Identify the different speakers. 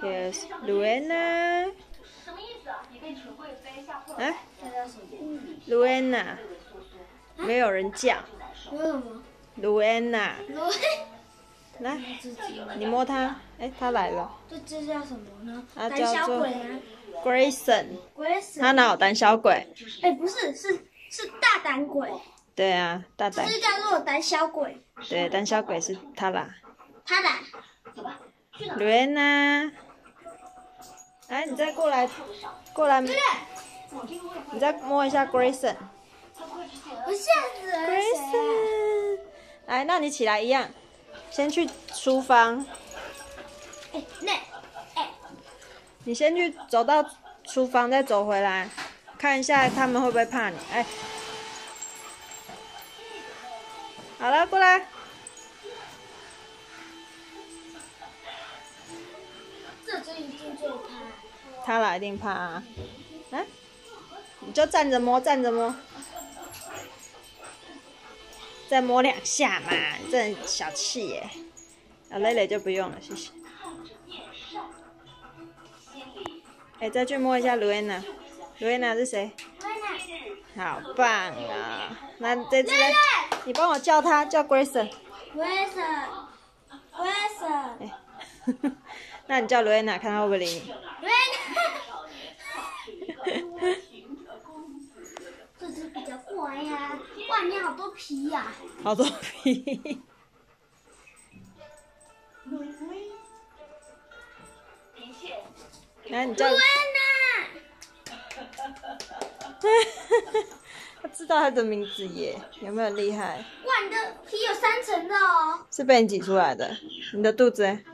Speaker 1: Here's Luana。哎 ，Luana， 没有人叫。Luana。来，你摸它。哎，它来了。
Speaker 2: 这叫什么呢？
Speaker 1: 它
Speaker 2: 胆小鬼吗
Speaker 1: Greyson。
Speaker 2: ？Greyson。
Speaker 1: 它哪有胆小鬼？
Speaker 2: 哎，不是，是大胆鬼。
Speaker 1: 对啊，大胆。
Speaker 2: 这是叫做胆小鬼。
Speaker 1: 对，胆小鬼是他啦。
Speaker 2: 他啦。
Speaker 1: Luana， 来，你再过来，你再摸一下 Greyson。
Speaker 2: 我吓死了。
Speaker 1: Greyson， 来，那你起来一样，先去厨房。你先去走到厨房，再走回来，看一下他们会不会怕你。哎，好了，过来。
Speaker 2: 这只一定最怕。
Speaker 1: 他啦，一定怕啊！啊，你就站着摸，站着摸，再摸2下嘛，你这很小气耶。啊，蕾蕾就不用了，谢谢。哎，再去摸一下 Luana。Luana 是谁？好棒啊！那这只呢？你帮我叫他，叫 Greyson。
Speaker 2: Greyson。
Speaker 1: 那你叫 Luana， 看他会不会理你。
Speaker 2: 这只比较乖呀，外面好多皮呀。
Speaker 1: 好多皮。来，你叫。他知道他的名字耶，有没有厉害？
Speaker 2: 哇，你的皮有3层的哦。
Speaker 1: 是被你挤出来的，你的肚子。